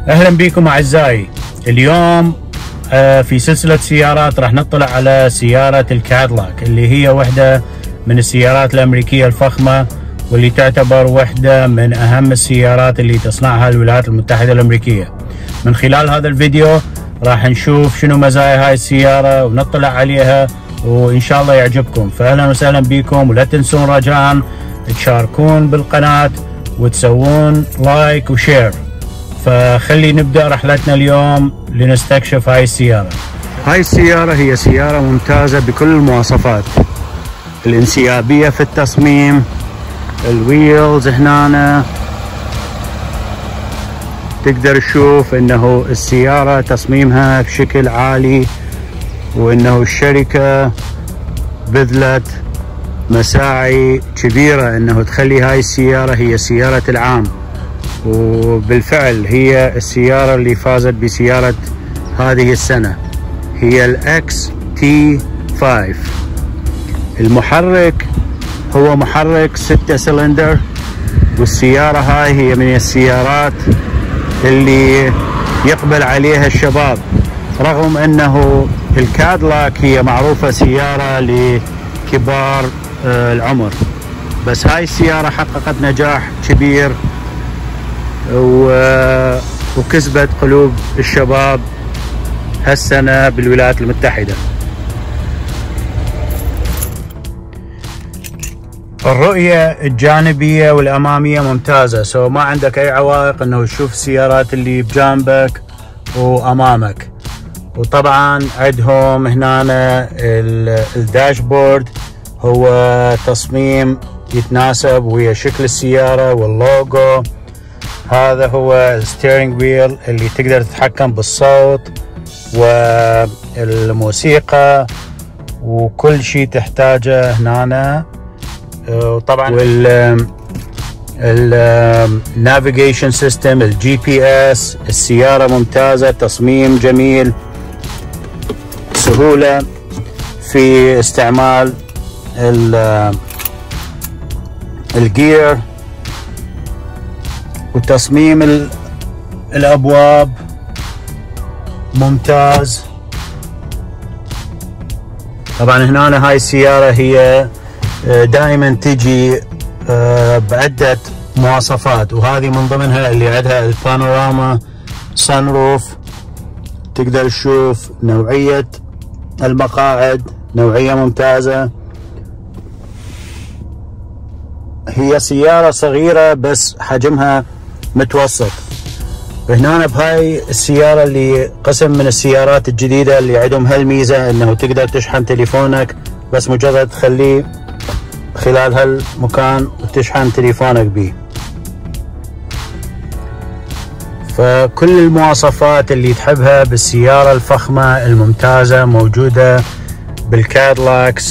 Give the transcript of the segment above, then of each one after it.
اهلا بكم اعزائي. اليوم في سلسلة سيارات راح نطلع على سيارة الكادلاك اللي هي واحدة من السيارات الامريكية الفخمة، واللي تعتبر واحدة من اهم السيارات اللي تصنعها الولايات المتحدة الامريكية. من خلال هذا الفيديو راح نشوف شنو مزايا هاي السيارة ونطلع عليها، وان شاء الله يعجبكم. فاهلا وسهلا بكم، ولا تنسون رجاء تشاركون بالقناة وتسوون لايك وشير. فخلي نبدأ رحلتنا اليوم لنستكشف هاي السيارة. هاي السيارة هي سيارة ممتازة بكل المواصفات، الانسيابية في التصميم، الويلز هنا تقدر تشوف انه السيارة تصميمها بشكل عالي، وانه الشركة بذلت مساعي كبيرة انه تخلي هاي السيارة هي سيارة العام، وبالفعل هي السيارة اللي فازت بسيارة هذه السنة، هي الاكس تي 5. المحرك هو محرك 6 سلندر، والسيارة هاي هي من السيارات اللي يقبل عليها الشباب، رغم انه الكادلاك هي معروفة سيارة لكبار العمر، بس هاي السيارة حققت نجاح كبير وكسبت قلوب الشباب هالسنة بالولايات المتحدة. الرؤية الجانبية والأمامية ممتازة، سو ما عندك أي عوائق أنه تشوف السيارات اللي بجانبك وأمامك. وطبعا عندهم هنا الداشبورد هو تصميم يتناسب ويا شكل السيارة واللوجو. هذا هو الستيرنج ويل اللي تقدر تتحكم بالصوت والموسيقى وكل شيء تحتاجه هنا. وطبعا النافيجيشن سيستم، الجي بي اس. السيارة ممتازة، تصميم جميل، سهولة في استعمال الجير، وتصميم الابواب ممتاز. طبعا هنا هاي السيارة هي دائما تجي بعدة مواصفات، وهذه من ضمنها اللي عندها البانوراما سانروف. تقدر تشوف نوعية المقاعد، نوعية ممتازة. هي سيارة صغيرة بس حجمها متوسط. هنا بهاي السيارة اللي قسم من السيارات الجديدة اللي عندهم هالميزة انه تقدر تشحن تليفونك، بس مجرد تخليه خلال هالمكان وتشحن تليفونك بيه. فكل المواصفات اللي تحبها بالسيارة الفخمة الممتازة موجودة بالكادلاك،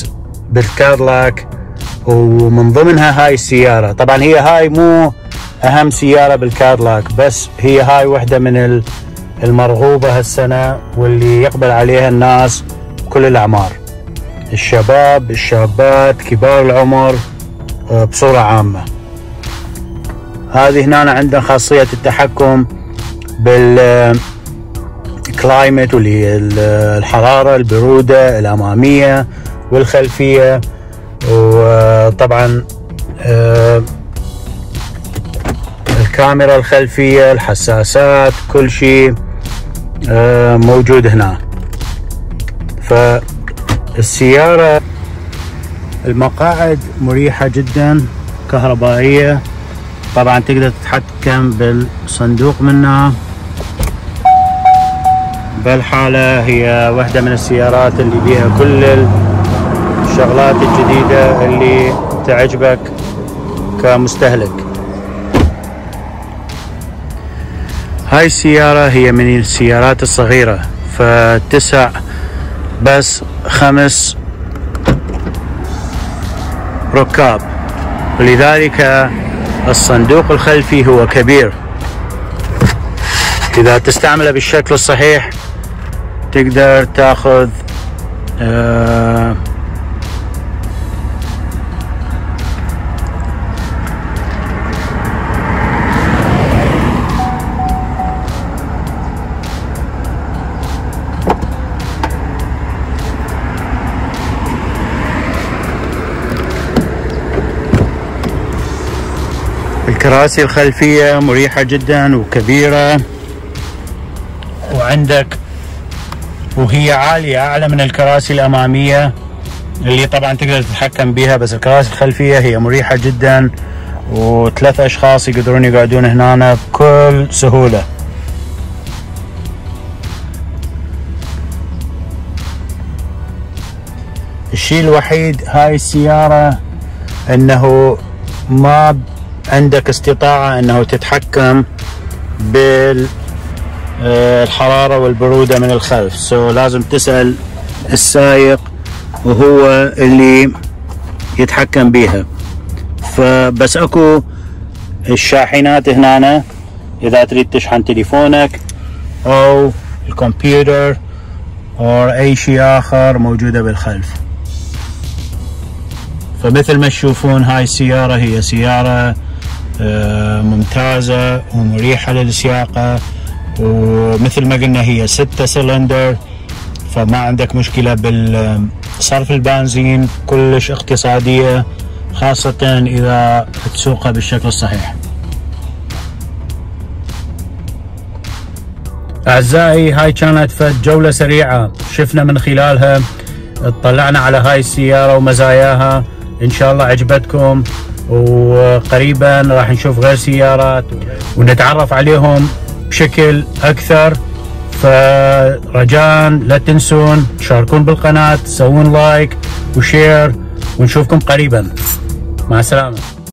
ومن ضمنها هاي السيارة. طبعا هي هاي مو اهم سيارة بالكادلاك، بس هي هاي واحدة من المرغوبة هالسنة، واللي يقبل عليها الناس كل الاعمار، الشباب، الشابات، كبار العمر بصورة عامة. هذه هنا عندنا خاصية التحكم بالكلايمت، واللي هي الحرارة، البرودة الأمامية والخلفية، وطبعا الكاميرا الخلفية، الحساسات، كل شيء موجود هنا. فالسيارة المقاعد مريحة جدا، كهربائية. طبعا تقدر تتحكم بالصندوق منها. بالحالة هي واحدة من السيارات اللي بيها كل الشغلات الجديدة اللي تعجبك كمستهلك. هاي السيارة هي من السيارات الصغيرة، فتسع بس 5 ركاب، ولذلك الصندوق الخلفي هو كبير. إذا تستعمله بالشكل الصحيح تقدر تاخذ الكراسي الخلفية مريحة جدا وكبيرة، وعندك وهي عالية أعلى من الكراسي الأمامية اللي طبعا تقدر تتحكم بها، بس الكراسي الخلفية هي مريحة جدا، وثلاث أشخاص يقدرون يقعدون هنا بكل سهولة. الشيء الوحيد هاي السيارة انه ما عندك استطاعة انه تتحكم بالحرارة والبرودة من الخلف، لازم تسأل السائق وهو اللي يتحكم بيها. فبس اكو الشاحنات هنا اذا تريد تشحن تليفونك او الكمبيوتر او اي شيء اخر موجودة بالخلف. فمثل ما تشوفون هاي السيارة هي سيارة ممتازة ومريحة للسياقة، ومثل ما قلنا هي 6 سلندر، فما عندك مشكلة بالصرف البنزين، كلش اقتصادية خاصة إذا تسوقها بالشكل الصحيح. أعزائي هاي كانت فد جولة سريعة شفنا من خلالها، اطلعنا على هاي السيارة ومزاياها، إن شاء الله عجبتكم، وقريبا راح نشوف غير سيارات ونتعرف عليهم بشكل أكثر. فرجاء لا تنسون تشاركون بالقناة، تسوون لايك وشير، ونشوفكم قريبا. مع السلامة.